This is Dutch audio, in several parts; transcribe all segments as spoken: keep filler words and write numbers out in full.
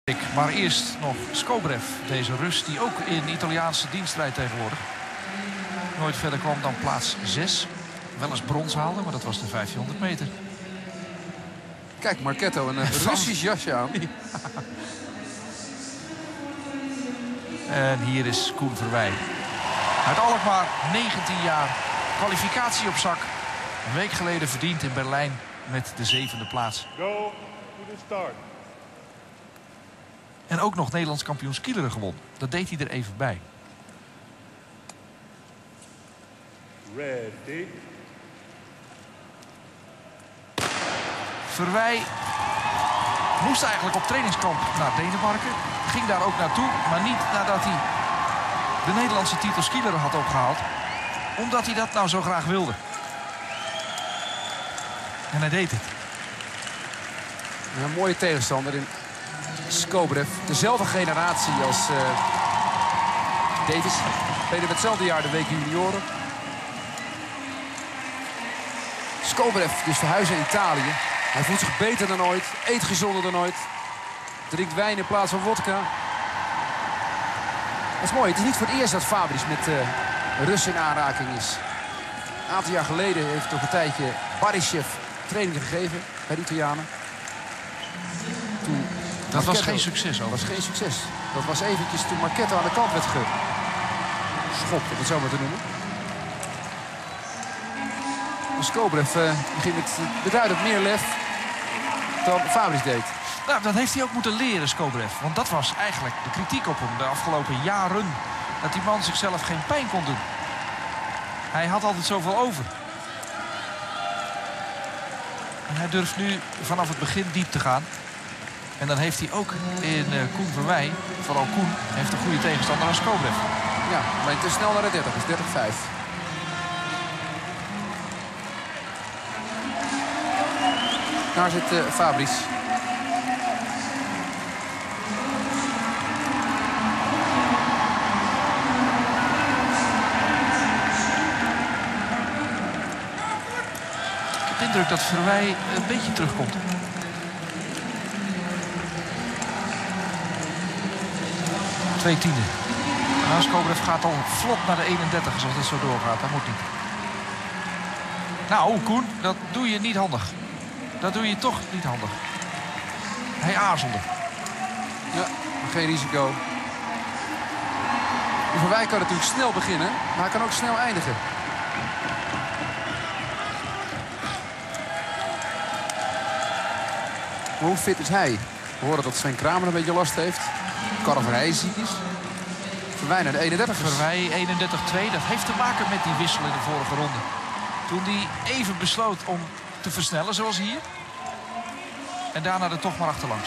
Maar eerst nog Skobrev, deze Rus die ook in Italiaanse dienst rijdt tegenwoordig. Nooit verder kwam dan plaats zes. Wel eens brons haalde, maar dat was de vijftienhonderd meter. Kijk, Marchetto, een Russisch jasje aan. Ja. En hier is Koen Verwij. Uit Alkmaar, negentien jaar. Kwalificatie op zak. Een week geleden verdiend in Berlijn met de zevende plaats. Go to the start. En ook nog Nederlands kampioen skileren gewonnen. Dat deed hij er even bij. Ready. Verwij moest eigenlijk op trainingskamp naar Denemarken. Ging daar ook naartoe, maar niet nadat hij de Nederlandse titel skileren had opgehaald. Omdat hij dat nou zo graag wilde. En hij deed het. Een mooie tegenstander in Skobrev. Dezelfde generatie als uh, Davis. Spelen met hetzelfde jaar de W K junioren. Skobrev dus verhuizen in Italië. Hij voelt zich beter dan ooit. Eet gezonder dan ooit. Drinkt wijn in plaats van wodka. Dat is mooi. Het is niet voor het eerst dat Fabris met uh, Russen in aanraking is. Een aantal jaar geleden heeft toch een tijdje Barishev training gegeven bij de Italianen. Toen dat was Marchetto, geen succes. Dat was geen succes. Dat was eventjes toen Marchetto aan de kant werd geschopt, om het zo maar te noemen. Skobrev uh, begint met beduidend meer lef dan Fabris deed. Nou, dat heeft hij ook moeten leren, Skobrev. Want dat was eigenlijk de kritiek op hem de afgelopen jaren. Dat die man zichzelf geen pijn kon doen. Hij had altijd zoveel over. En hij durft nu vanaf het begin diep te gaan. En dan heeft hij ook in uh, Koen Verwij, vooral Koen, heeft een goede tegenstander als Skobrev. Ja, alleen te snel naar de dertig, is dertig vijf. Daar zit uh, Fabris. Ik heb de indruk dat Verwij een beetje terugkomt. Twee tiende. Nou, Skobrev gaat al vlot naar de eenendertig als dit zo doorgaat. Dat moet niet. Nou, Koen, dat doe je niet handig. Dat doe je toch niet handig. Hij aarzelde. Ja, geen risico. Verwij kan natuurlijk snel beginnen, maar hij kan ook snel eindigen. Maar hoe fit is hij? We horen dat Sven Kramer een beetje last heeft. Karverij ziek is. Verwij naar de eenendertig. Verwij eenendertig twee. Dat heeft te maken met die wissel in de vorige ronde. Toen hij even besloot om te versnellen, zoals hier. En daarna er toch maar achterlangs.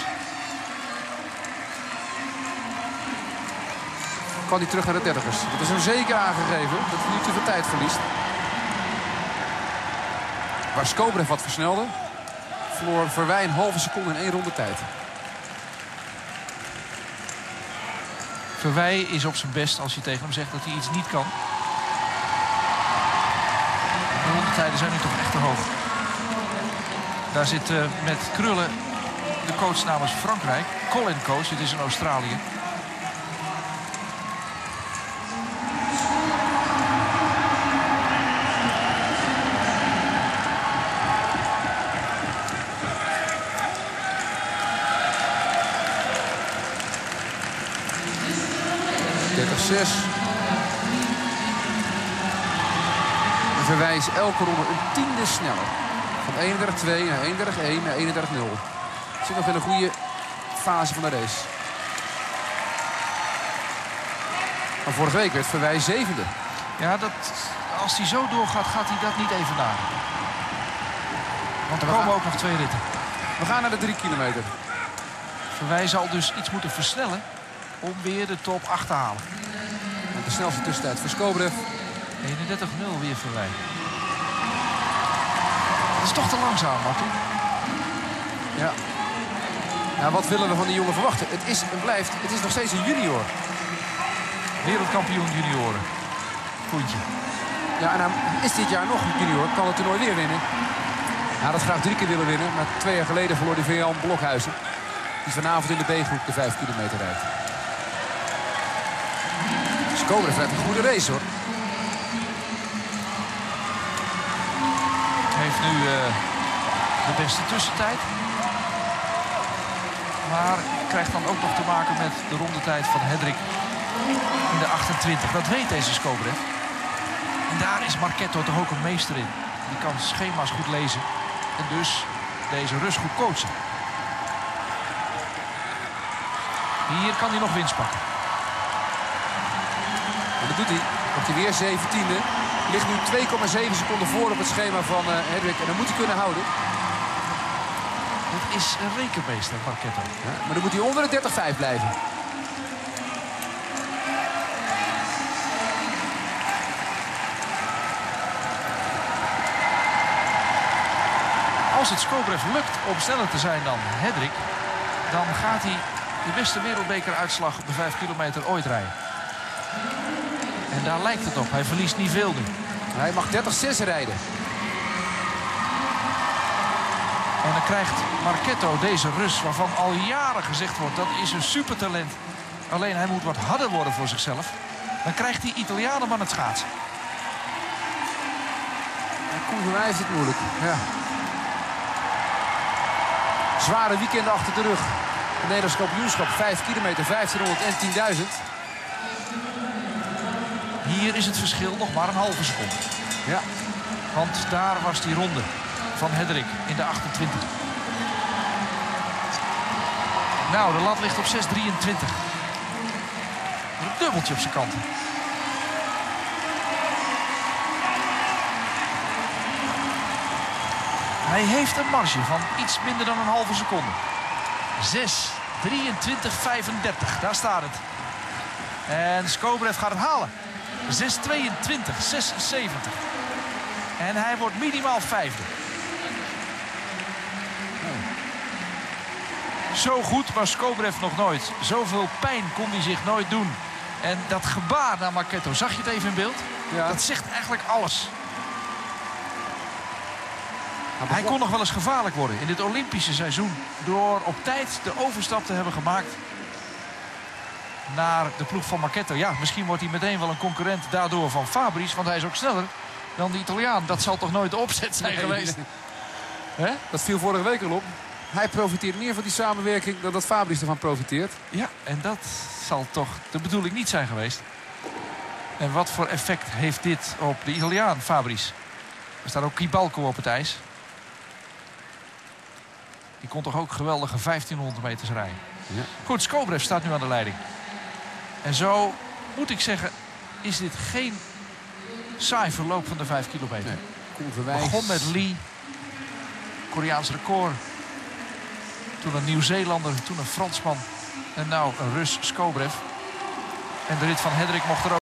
Kan hij terug naar de dertigers. Dat is hem zeker aangegeven dat hij nu te veel tijd verliest. Waar Skobrev wat versnelde, verloor Verwij een halve seconde in één ronde tijd. Verwij is op zijn best als je tegen hem zegt dat hij iets niet kan. De rondetijden zijn nu toch echt te hoog. Daar zit uh, met Krullen de coach namens Frankrijk. Colin coach, dit is in Australië. dertig zes. Verwij is elke ronde een tiende sneller. Van eenendertig twee naar eenendertig één naar eenendertig nul. Het zit nog in een goede fase van de race. Maar vorige week werd Verwij zevende. Ja, dat, als hij zo doorgaat, gaat hij dat niet even na. Want er We komen gaan- ook nog twee ritten. We gaan naar de drie kilometer. Verwij zal dus iets moeten versnellen om weer de top acht te halen. Met de snelste tussentijd voor Skobrev. eenendertig nul weer Verwij. Dat is toch te langzaam, Martin. Ja. Nou, wat willen we van die jongen verwachten? Het is en blijft, het is nog steeds een junior. Wereldkampioen junioren. Koentje. Ja, en hij is dit jaar nog junior. Kan het toernooi weer winnen. Hij had het graag drie keer willen winnen. Maar twee jaar geleden verloor hij van Jan Blokhuizen. die vanavond in de B-groep de vijf kilometer rijdt. Skobrev rijdt een goede race hoor. Heeft nu uh, de beste tussentijd. Maar krijgt dan ook nog te maken met de rondetijd van Hedrick in de achtentwintig. Dat weet deze Skobrev. En daar is Marchetto toch ook een meester in. Die kan schema's goed lezen. En dus deze Rus goed coachen. Hier kan hij nog winst pakken. En dat doet hij. Komt hij weer zeventiende. Ligt nu twee komma zeven seconden voor op het schema van uh, Hedrick. En dat moet hij kunnen houden. Het is een rekenmeester, Marchetto. Ja, maar dan moet hij onder de dertig komma vijf blijven. Als het Skobrev lukt om sneller te zijn dan Hedrick, dan gaat hij de beste wereldbekeruitslag op de vijf kilometer ooit rijden. En daar lijkt het op. Hij verliest niet veel nu. Hij mag dertig komma zes rijden. En dan krijgt Marchetto deze Rus, waarvan al jaren gezegd wordt dat is een supertalent. Alleen hij moet wat harder worden voor zichzelf. Dan krijgt hij Italianen aan het schaatsen. Ja, Koen van mij heeft het moeilijk. Ja. Zware weekenden achter de rug. Het Nederlands kampioenschap, vijf kilometer, vijftienhonderd en tienduizend. Hier is het verschil nog maar een halve seconde. Ja. Want daar was die ronde van Hedrick in de achtentwintig. Nou, de lat ligt op zes drieëntwintig. Een dubbeltje op zijn kanten. Hij heeft een marge van iets minder dan een halve seconde. zes drieëntwintig vijfendertig, daar staat het. En Skobrev gaat het halen. zes tweeëntwintig zesenzeventig. En hij wordt minimaal vijfde. Zo goed was Skobrev nog nooit. Zoveel pijn kon hij zich nooit doen. En dat gebaar naar Marchetto, zag je het even in beeld? Ja. Dat zegt eigenlijk alles. Hij kon nog wel eens gevaarlijk worden in dit Olympische seizoen. Door op tijd de overstap te hebben gemaakt naar de ploeg van Marchetto. Ja, misschien wordt hij meteen wel een concurrent daardoor van Fabrice. Want hij is ook sneller dan de Italiaan. Dat zal toch nooit de opzet zijn nee, geweest? Nee. Dat viel vorige week al op. Hij profiteert meer van die samenwerking dan dat Fabrice ervan profiteert. Ja, en dat zal toch de bedoeling niet zijn geweest. En wat voor effect heeft dit op de Italiaan, Fabrice? Er staat ook Kibalco op het ijs. Die kon toch ook geweldige vijftienhonderd meters rijden. Ja. Goed, Skobrev staat nu aan de leiding. En zo moet ik zeggen, is dit geen saai verloop van de vijf kilometer. Nee. Koen Verwijs. Begon met Lee. Koreaans record. Toen een Nieuw-Zeelander, toen een Fransman. En nou een Rus, Skobrev. En de rit van Hedrick mocht er ook.